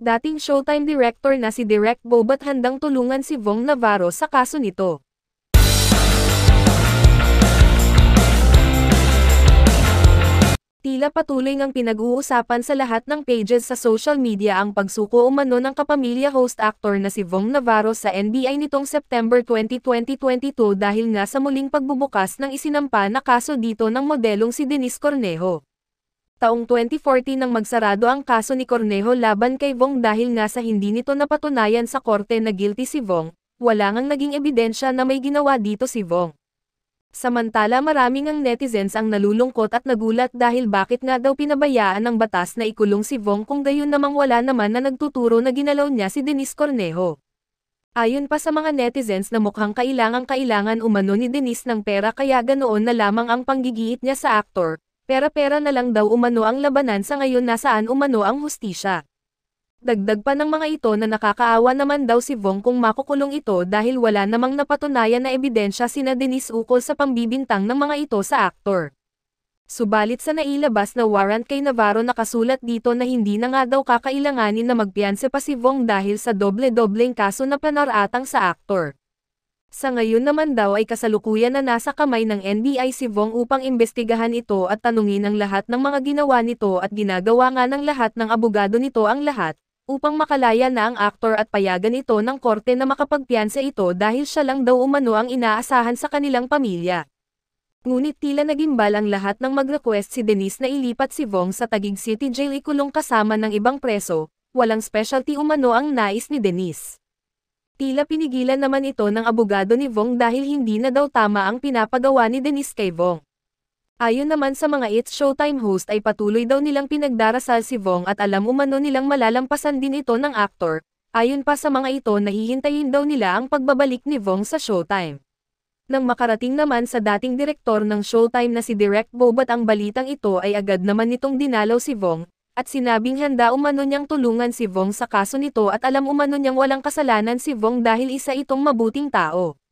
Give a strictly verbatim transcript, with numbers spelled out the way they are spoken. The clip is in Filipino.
Dating Showtime director na si Direk Bobat handang tulungan si Vong Navarro sa kaso nito. Tila patuloy ngang pinag-uusapan sa lahat ng pages sa social media ang pagsuko umano ng kapamilya host actor na si Vong Navarro sa N B I nitong September twenty, twenty twenty-two dahil nga sa muling pagbubukas ng isinampa na kaso dito ng modelong si Denise Cornejo. Taong twenty fourteen nang magsarado ang kaso ni Cornejo laban kay Vong dahil nga sa hindi nito napatunayan sa korte na guilty si Vong, wala ngang naging ebidensya na may ginawa dito si Vong. Samantala maraming ang netizens ang nalulungkot at nagulat dahil bakit nga daw pinabayaan ng batas na ikulong si Vong kung gayon namang wala naman na nagtuturo na ginalaw niya si Denise Cornejo. Ayon pa sa mga netizens na mukhang kailangang-kailangan umano ni Denise ng pera kaya ganoon na lamang ang panggigiit niya sa aktor, pera-pera na lang daw umano ang labanan sa ngayon nasaan umano ang hustisya. Dagdag pa ng mga ito na nakakaawa naman daw si Vong kung makukulong ito dahil wala namang napatunayan na ebidensya sina Denise ukol sa pambibintang ng mga ito sa aktor. Subalit sa nailabas na warrant kay Navarro nakasulat dito na hindi na nga daw kakailanganin na magpiyanse pa si Vong dahil sa doble-dobleng kaso na panaratang sa aktor. Sa ngayon naman daw ay kasalukuyan na nasa kamay ng N B I si Vong upang imbestigahan ito at tanungin ang lahat ng mga ginawa nito at ginagawa nga ng lahat ng abogado nito ang lahat, upang makalaya na ang aktor at payagan ito ng korte na makapagpiyansa ito dahil siya lang daw umano ang inaasahan sa kanilang pamilya. Ngunit tila nagimbal ang lahat ng mag-request si Denise na ilipat si Vong sa Taguig City Jail ikulong kasama ng ibang preso, walang specialty umano ang nais ni Denise. Tila pinigilan naman ito ng abogado ni Vong dahil hindi na daw tama ang pinapagawa ni Denise kay Vong. Ayon naman sa mga It's Showtime host ay patuloy daw nilang pinagdarasal si Vong at alam umano nilang malalampasan din ito ng aktor, ayon pa sa mga ito na hihintayin daw nila ang pagbabalik ni Vong sa Showtime. Nang makarating naman sa dating direktor ng Showtime na si Direk Bobat ang balitang ito ay agad naman nitong dinalaw si Vong, at sinabing handa umano niyang tulungan si Vong sa kaso nito at alam umano niyang walang kasalanan si Vong dahil isa itong mabuting tao.